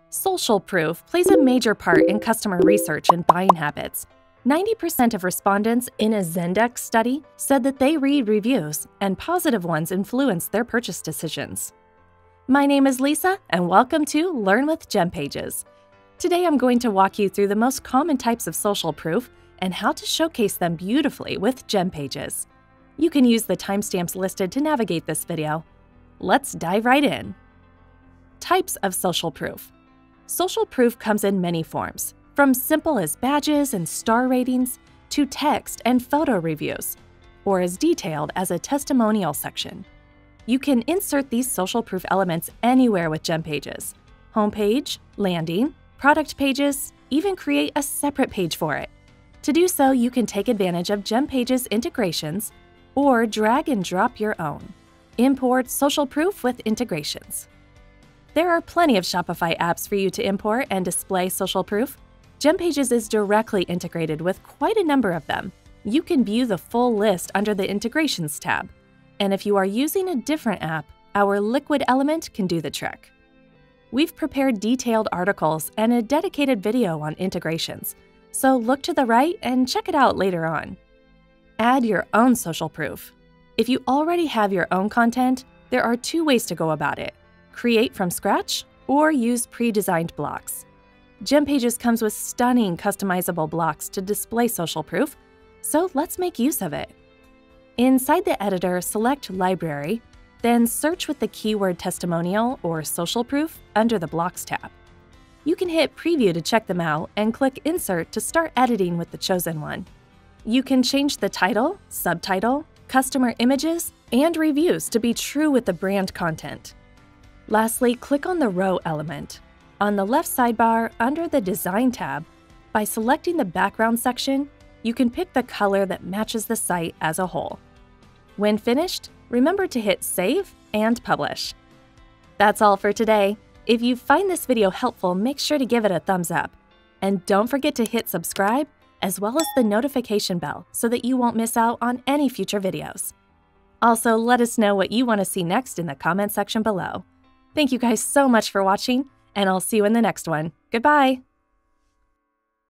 Social proof plays a major part in customer research and buying habits. 90% of respondents in a Zendesk study said that they read reviews, and positive ones influence their purchase decisions. My name is Lisa, and welcome to Learn with GemPages. Today I'm going to walk you through the most common types of social proof and how to showcase them beautifully with GemPages. You can use the timestamps listed to navigate this video. Let's dive right in. Types of social proof. Social proof comes in many forms, from simple as badges and star ratings to text and photo reviews, or as detailed as a testimonial section. You can insert these social proof elements anywhere with GemPages: homepage, landing, product pages, even create a separate page for it. To do so, you can take advantage of GemPages integrations or drag and drop your own. Import social proof with integrations. There are plenty of Shopify apps for you to import and display social proof. GemPages is directly integrated with quite a number of them. You can view the full list under the Integrations tab. And if you are using a different app, our Liquid element can do the trick. We've prepared detailed articles and a dedicated video on integrations, so look to the right and check it out later on. Add your own social proof. If you already have your own content, there are two ways to go about it: create from scratch or use pre-designed blocks. GemPages comes with stunning customizable blocks to display social proof, so let's make use of it. Inside the editor, select Library, then search with the keyword testimonial or social proof under the Blocks tab. You can hit Preview to check them out and click Insert to start editing with the chosen one. You can change the title, subtitle, customer images, and reviews to be true with the brand content. Lastly, click on the Row element. On the left sidebar, under the Design tab, by selecting the background section, you can pick the color that matches the site as a whole. When finished, remember to hit Save and Publish. That's all for today. If you find this video helpful, make sure to give it a thumbs up. And don't forget to hit subscribe, as well as the notification bell, so that you won't miss out on any future videos. Also, let us know what you want to see next in the comment section below. Thank you guys so much for watching, and I'll see you in the next one. Goodbye!